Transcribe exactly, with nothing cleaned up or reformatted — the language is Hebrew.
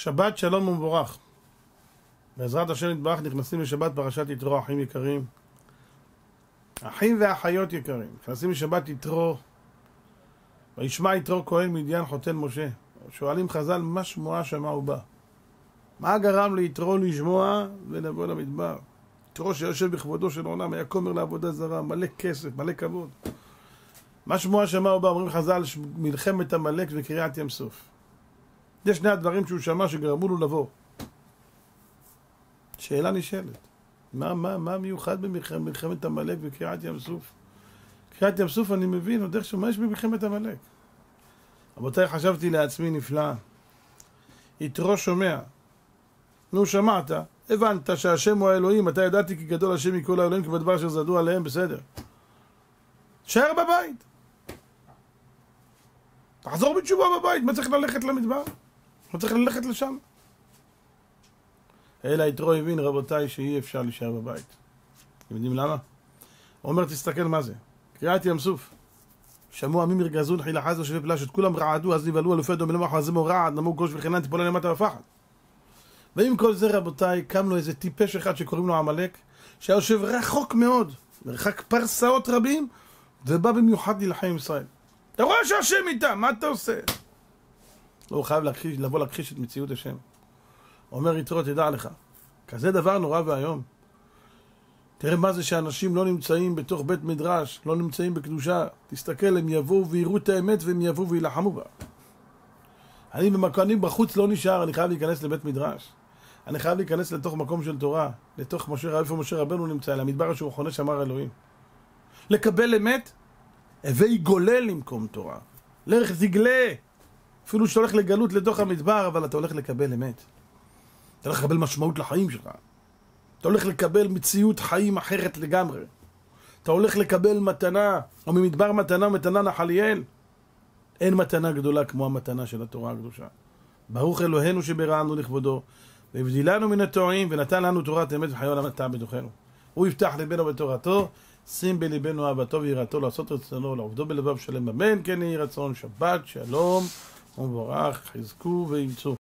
שבת שלום ומבורך. בעזרת השם נתברך נכנסים לשבת פרשת יתרו, אחים יקרים. אחים ואחיות יקרים, נכנסים לשבת יתרו. וישמע יתרו כהן מדיין חותן משה. שואלים חז"ל, מה שמועה שמה הוא בא? מה גרם ליתרו לשמוע ולבוא למדבר? יתרו שיושב בכבודו של עולם, היה כומר לעבודה זרה, מלא כסף, מלא כבוד. מה שמועה שמה הוא בא? אומרים חז"ל, מלחמת עמלק וקריעת ים סוף. זה שני הדברים שהוא שמע שגרמו לו לבוא. שאלה נשאלת, מה, מה, מה מיוחד במלחמת עמלק וקריעת ים סוף? קריעת ים סוף אני מבין, עוד איך שמה יש במלחמת עמלק? רבותיי, חשבתי לעצמי נפלא. יתרו שומע. נו, שמעת, הבנת שהשם הוא האלוהים, אתה ידעתי כי גדול השם מכל האלוהים, כי בדבר שזדו עליהם, בסדר. שער בבית. תחזור בתשובה בבית, מה צריך ללכת למדבר? מה צריך ללכת לשם? אלא יתרו הבין, רבותיי, שאי אפשר להישאר בבית. אתם יודעים למה? הוא אומר, תסתכל מה זה. קריעת ים סוף. שמעו עמים ירגזון, חילה חזו שווה פלשת, כולם רעדו, אז נבהלו אלופי אדום, ולמח הזמו רעד, נמו גוש וחינן, תיפול למטה בפחד. ועם כל זה, רבותיי, קם לו איזה טיפש אחד שקוראים לו עמלק, שהיה יושב רחוק מאוד, מרחק פרסאות רבים, ובא במיוחד להילחם עם ישראל. אתה רואה שהשם איתם, מה אתה עושה? לא, הוא חייב להכחיש, לבוא להכחיש את מציאות השם. אומר יתרו, תדע לך, כזה דבר נורא והיום. תראה מה זה שאנשים לא נמצאים בתוך בית מדרש, לא נמצאים בקדושה. תסתכל, הם יבואו ויראו את האמת והם יבואו וילחמו בה. אני במקום בחוץ לא נשאר, אני חייב להיכנס לבית מדרש. אני חייב להיכנס לתוך מקום של תורה, לתוך משה, איפה משה רבנו נמצא, למדבר שהוא חונה שאמר אלוהים. לקבל אמת, הווי גולל למקום תורה. לך תגלה. אפילו שאתה הולך לגלות לתוך המדבר, אבל אתה הולך לקבל אמת. אתה הולך לקבל משמעות לחיים שלך. אתה הולך לקבל מציאות חיים אחרת לגמרי. אתה הולך לקבל מתנה, או ממדבר מתנה, מתנה נחליאל. אין מתנה גדולה כמו המתנה של התורה הקדושה. ברוך אלוהינו שבראנו לכבודו, והבדילנו מן הטועים, ונתן לנו תורת אמת וחיי עולם נטע בתוכנו. הוא יפתח ליבנו בתורתו, שים בליבנו אהבתו ויראתו, לעשות רצונו, לעובדו בלבב שלם, אמן כן יהי רצון. שבת שלום ומבורך, חזקו ואמצו.